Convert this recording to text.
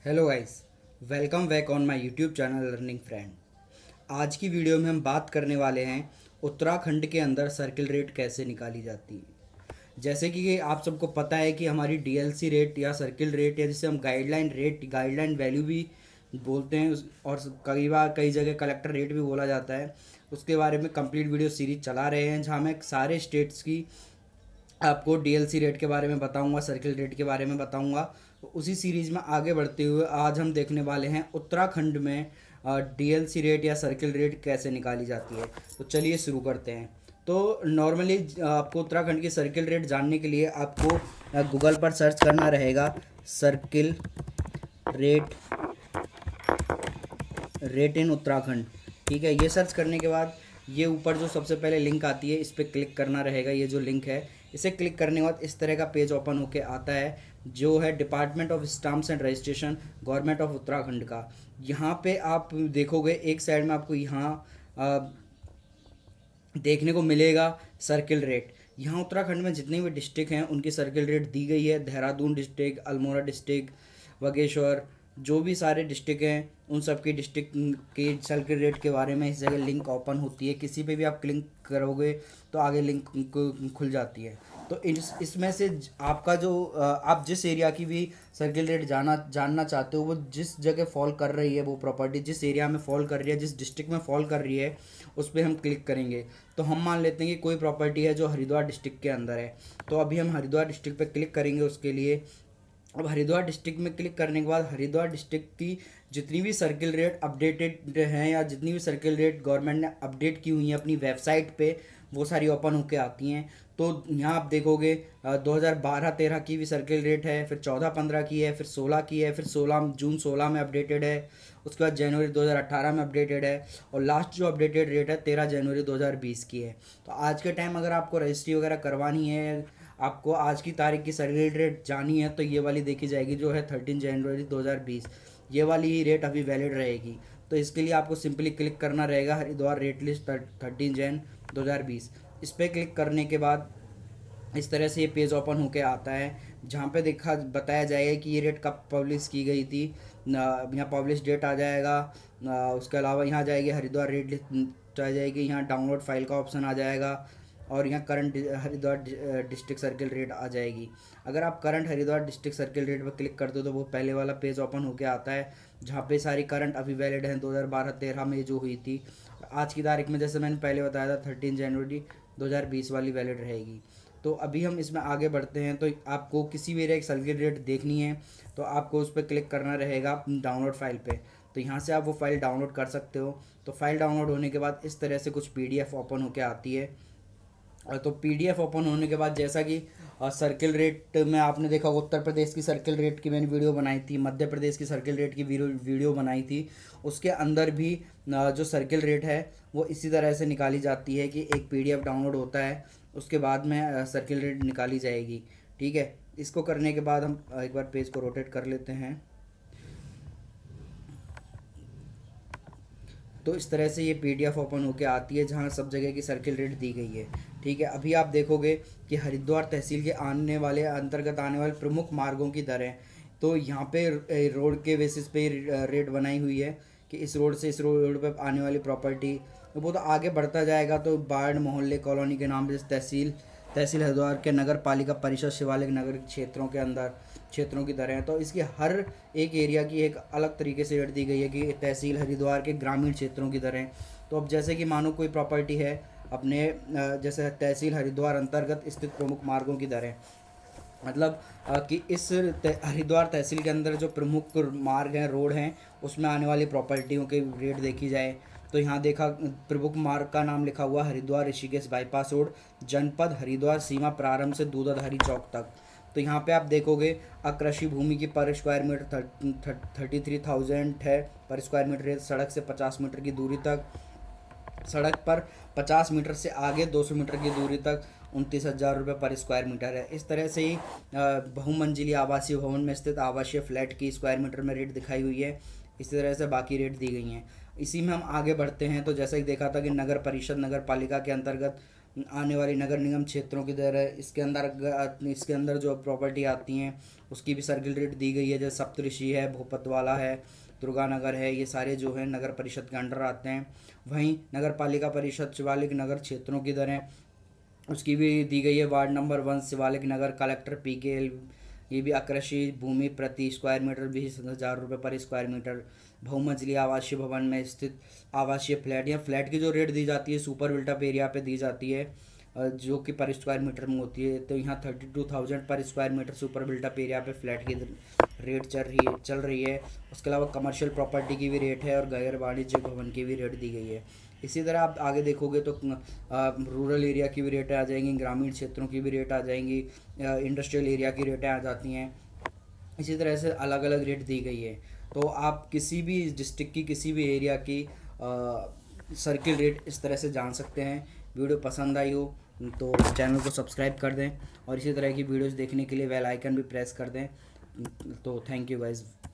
Hello guys, welcome back on my YouTube channel learning friend. आज की video में हम बात करने वाले हैं उत्तराखंड के अंदर सर्किल रेट कैसे निकाली जाती है। जैसे कि आप सबको पता है कि हमारी डीएलसी रेट या सर्किल रेट या जिसे हम गाइडलाइन वैल्यू भी बोलते हैं और कई बार कई जगह कलेक्टर रेट भी बोला जाता है। उसके बारे में कंप्लीट वीडियो सीरीज चला रहे हैं जहाँ मैं सारे स्टेट्स की आपको डीएलसी रेट के बारे में बताऊंगा, सर्किल रेट के बारे में बताऊंगा। तो उसी सीरीज में आगे बढ़ते हुए आज हम देखने वाले हैं उत्तराखंड में डीएलसी रेट या सर्किल रेट कैसे निकाली जाती है। तो चलिए शुरू करते हैं। तो नॉर्मली आपको उत्तराखंड की सर्किल रेट जानने के लिए आपको गूगल पर सर्च करना रहेगा सर्किल रेट इन उत्तराखंड। ठीक है, ये सर्च करने के बाद ये ऊपर जो सबसे पहले लिंक आती है इस पर क्लिक करना रहेगा। ये जो लिंक है इसे क्लिक करने के बाद इस तरह का पेज ओपन होके आता है जो है department of stamps and registration, government of Uttarakhand का। यहाँ पे आप देखोगे एक साइड में आपको यहाँ देखने को मिलेगा सर्किल रेट। यहाँ उत्तराखंड में जितने भी डिस्ट्रिक्ट हैं उनकी सर्किल रेट दी गई है। देहरादून डिस्ट्रिक्ट, अल्मोड़ा डिस्ट्रिक्ट, बागेश्वर, जो भी सारे डिस्ट्रिक्ट हैं उन सब की डिस्ट्रिक्ट के सर्किल रेट के बारे में इस जगह लिंक ओपन होती है। किसी पे भी आप क्लिक करोगे तो आगे लिंक खुल जाती है। तो इसमें से आपका जो आप जिस एरिया की भी सर्किल रेट जानना चाहते हो, वो जिस जगह फॉल कर रही है, वो प्रॉपर्टी जिस एरिया में फॉल कर रही है, जिस डिस्ट्रिक्ट में फॉल कर रही है, उस पर हम क्लिक करेंगे। तो हम मान लेते हैं कि कोई प्रॉपर्टी है जो हरिद्वार डिस्ट्रिक्ट के अंदर है, तो अभी हम हरिद्वार डिस्ट्रिक्ट पे क्लिक करेंगे। उसके लिए अब हरिद्वार डिस्ट्रिक्ट में क्लिक करने के बाद हरिद्वार डिस्ट्रिक्ट की जितनी भी सर्किल रेट अपडेटेड हैं या जितनी भी सर्किल रेट गवर्नमेंट ने अपडेट की हुई हैं अपनी वेबसाइट पे, वो सारी ओपन होके आती हैं। तो यहाँ आप देखोगे 2012-13 की भी सर्किल रेट है, फिर 14-15 की है, फिर 16 की है, फिर जून 16 में अपडेटेड है। उसके बाद जनवरी 2018 में अपडेटेड है और लास्ट जो अपडेटेड रेट है 13 जनवरी 2020 की है। तो आज के टाइम अगर आपको रजिस्ट्री वगैरह करवानी है, आपको आज की तारीख की सर्किल रेट जानी है, तो ये वाली देखी जाएगी जो है 13 जनवरी 2020। ये वाली ही रेट अभी वैलिड रहेगी। तो इसके लिए आपको सिंपली क्लिक करना रहेगा हरिद्वार रेट लिस्ट 13 जन 2020। इस पर क्लिक करने के बाद इस तरह से ये पेज ओपन होके आता है जहाँ पे बताया जाएगा कि ये रेट कब पब्लिश की गई थी। यहाँ पब्लिश डेट आ जाएगा। उसके अलावा यहाँ जाएगी हरिद्वार रेट लिस्ट आ जाएगी, यहाँ डाउनलोड फाइल का ऑप्शन आ जाएगा और यहाँ current Haridwar district circle rate आ जाएगी। अगर आप current Haridwar district circle rate पर क्लिक कर दो तो वो पहले वाला पेज ओपन होके आता है जहाँ पे सारी करंट अभी वैलिड हैं 2012-13 में जो हुई थी। आज की तारीख में जैसे मैंने पहले बताया था 13 जनवरी 2020 वाली वैलिड रहेगी। तो अभी हम इसमें आगे बढ़ते हैं। तो आपको किसी भी एक सर्किल रेट देखनी है तो आपको उस पर क्लिक करना रहेगा डाउनलोड फाइल पे। तो यहाँ से आप वो फाइल डाउनलोड कर सकते हो। तो फाइल डाउनलोड होने के बाद इस तरह से कुछ पीडीएफ ओपन होके आती है। तो पीडीएफ ओपन होने के बाद जैसा कि सर्किल रेट में आपने देखा उत्तर प्रदेश की सर्किल रेट की मैंने वीडियो बनाई थी, मध्य प्रदेश की सर्किल रेट की वीडियो बनाई थी। उसके अंदर भी जो सर्किल रेट है वो इसी तरह से निकाली जाती है कि एक पीडीएफ डाउनलोड होता है, उसके बाद में सर्किल रेट निकाली जाएगी। ठीक है, इसको करने के बाद हम एक बार पेज को रोटेट कर लेते हैं। तो इस तरह से ये पीडीएफ ओपन होके आती है जहाँ सब जगह की सर्किल रेट दी गई है। ठीक है, अभी आप देखोगे कि हरिद्वार तहसील के अंतर्गत आने वाले प्रमुख मार्गों की दरें, तो यहाँ पे रोड के बेसिस पे रेट बनाई हुई है कि इस रोड से इस रोड पे आने वाली प्रॉपर्टी, तो वो तो आगे बढ़ता जाएगा। तो बाढ़ मोहल्ले कॉलोनी के नाम से तहसील हरिद्वार के नगर पालिका परिषद शिवालिक नगर क्षेत्रों की दरें हैं। तो इसकी हर एक एरिया की एक अलग तरीके से रेट दी गई है कि तहसील हरिद्वार के ग्रामीण क्षेत्रों की दरें। तो अब जैसे कि मानो कोई प्रॉपर्टी है अपने जैसे तहसील हरिद्वार अंतर्गत स्थित प्रमुख मार्गों की दरें, मतलब कि इस हरिद्वार तहसील के अंदर जो प्रमुख मार्ग हैं, रोड हैं, उसमें आने वाली प्रॉपर्टियों के रेट देखी जाए। तो यहाँ देखा प्रमुख मार्ग का नाम लिखा हुआ हरिद्वार ऋषिकेश बाईपास रोड, जनपद हरिद्वार, सीमा प्रारंभ से दूधाधारी चौक तक। तो यहाँ पे आप देखोगे अकृषि भूमि की पर स्क्वायर मीटर 33,000 है पर स्क्वायर मीटर है। सड़क से 50 मीटर की दूरी तक, सड़क पर 50 मीटर से आगे 200 मीटर की दूरी तक 29,000 रुपये पर स्क्वायर मीटर है। इस तरह से ही बहुमंजिली आवासीय भवन में स्थित आवासीय फ्लैट की स्क्वायर मीटर में रेट दिखाई हुई है। इसी तरह से बाकी रेट दी गई हैं। इसी में हम आगे बढ़ते हैं। तो जैसा कि देखा था कि नगर परिषद नगर पालिका के अंतर्गत आने वाली नगर निगम क्षेत्रों की दर है। इसके अंदर जो प्रॉपर्टी आती हैं उसकी भी सर्किल रेट दी गई है, जैसे सप्तऋषि है, भोपतवाला है, दुर्गानगर है, ये सारे जो है नगर परिषद के अंडर आते हैं। वहीं नगर पालिका परिषद शिवालिक नगर क्षेत्रों की दरें उसकी भी दी गई है। Ward number 1 Shivalik Nagar, collector PKL, ये भी आकृषि भूमि प्रति स्क्वायर मीटर 20,000 रुपये पर स्क्वायर मीटर। बहुमंजिली आवासीय भवन में स्थित आवासीय फ्लैट या फ्लैट की जो रेट दी जाती है सुपर बिल्टअप एरिया पे दी जाती है, जो कि पर स्क्वायर मीटर में होती है। तो यहाँ 32,000 पर square metre super built up area पे फ्लैट की रेट चल रही है। उसके अलावा कमर्शियल प्रॉपर्टी की भी रेट है और गैर वाणिज्यिक भवन की भी रेट दी गई है। इसी तरह आप आगे देखोगे तो रूरल एरिया की भी रेटें आ जाएंगी, ग्रामीण क्षेत्रों की भी रेट आ जाएंगी, इंडस्ट्रियल एरिया की रेटें आ जाती हैं। इसी तरह से अलग अलग रेट दी गई है। तो आप किसी भी डिस्ट्रिक्ट की किसी भी एरिया की सर्किल रेट इस तरह से जान सकते हैं। वीडियो पसंद आई हो तो चैनल को सब्सक्राइब कर दें और इसी तरह की वीडियोस देखने के लिए बेल आइकन भी प्रेस कर दें। तो थैंक यू गाइस।